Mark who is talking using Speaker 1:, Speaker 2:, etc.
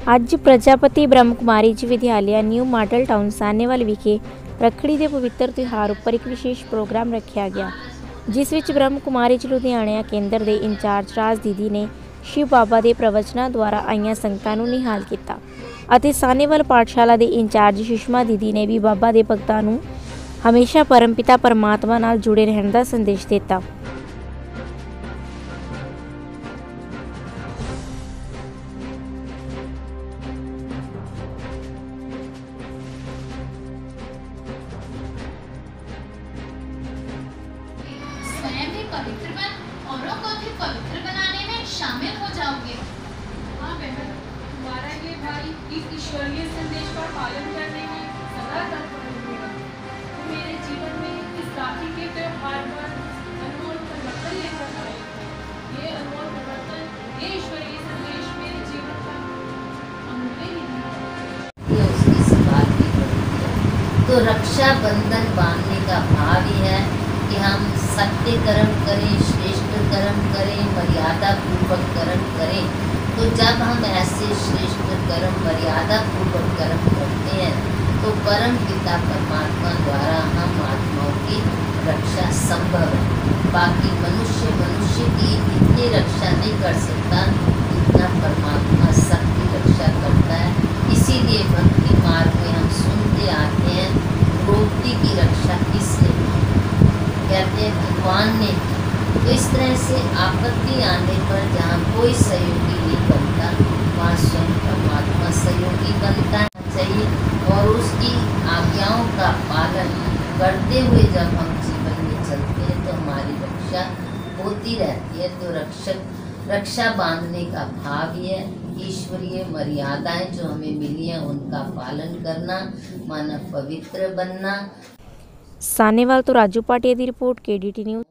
Speaker 1: ਅੱਜ Prajapati Brahma Kumari ji Vidyalaya new model town Sahnewal ਵਿਖੇ ਰੱਖੜੀ ਦੇ ਪਵਿੱਤਰ ਤਿਉਹਾਰ ਉੱਪਰ ਇੱਕ ਵਿਸ਼ੇਸ਼ ਪ੍ਰੋਗਰਾਮ ਰੱਖਿਆ ਗਿਆ, ਜਿਸ ਵਿੱਚ ਬ੍ਰਹਮ ਕੁਮਾਰੀ ਜੀ ਲੁਧਿਆਣਾ ਕੇਂਦਰ ਦੇ ਇੰਚਾਰਜ ਰਾਜ ਦੀਦੀ ਨੇ ਸ਼ਿਵ ਬਾਬਾ ਦੇ ਪ੍ਰਵਚਨਾਂ ਦੁਆਰਾ ਆਈਆਂ ਸੰਗਤਾਂ ਨੂੰ ਨਿਹਾਲ ਕੀਤਾ ਅਤੇ ਸਾਹਨੇਵਾਲ ਪਾਠਸ਼ਾਲਾ ਦੇ ਇੰਚਾਰਜ ਸੁਸ਼ਮਾ ਦੀਦੀ ਨੇ ਵੀ ਬਾਬਾ ਦੇ ਭਗਤਾਂ ਨੂੰ ਹਮੇਸ਼ਾ ਪਰਮਪਿਤਾ ਪਰਮਾਤਮਾ ਨਾਲ ਜੁੜੇ ਰਹਿਣ ਦਾ ਸੰਦੇਸ਼ ਦਿੱਤਾ।
Speaker 2: स्वयं भी पवित्र बन औरों को भी पवित्र बनाने में शामिल हो जाओगे।
Speaker 3: हाँ बहन, तुम्हारा ये भाई इस ईश्वरीय संदेश का पालन करने में सदा तत्पर रहेगा। तुम मेरे जीवन में इस राखी के त्योहार पर अनमोल परिवर्तन लेकर आए। ये अनमोल परिवर्तन, ये ईश्वरीय संदेश मेरे जीवन का अमूल्य निधि है।
Speaker 4: ये उसकी सवाल की प्रवृत्ति है। तो रक्षा बंधन बांधने का भाव ही है कि हम सत्य कर्म करें, श्रेष्ठ कर्म करें, मर्यादा पूर्वक कर्म करें। तो जब हम ऐसे श्रेष्ठ कर्म, मर्यादा पूर्वक कर्म करते हैं तो परम पिता परमात्मा द्वारा हम आत्माओं की रक्षा संभव है। बाकी मनुष्य की इतनी रक्षा नहीं कर सकता जितना परमात्मा सबकी रक्षा करता है। इसीलिए भक्ति मार्ग में हम सुनते आते हैं, द्रौपदी की रक्षा किसने की? कहते हैं भगवान ने। तो इस तरह से आपत्ति आने पर जहाँ कोई सहयोगी नहीं बनता, वहाँ स्वयं परमात्मा सहयोगी बनता चाहिए और उसकी आज्ञाओं का पालन करते हुए जब हम जीवन में चलते हैं तो हमारी रक्षा होती रहती है। तो रक्षा बांधने का भाव ही है ईश्वरीय मर्यादाएं जो हमें मिली हैं उनका पालन करना, मानव पवित्र बनना।
Speaker 1: साहनेवाल तो राजू पाटिया की रिपोर्ट KDT न्यूज़।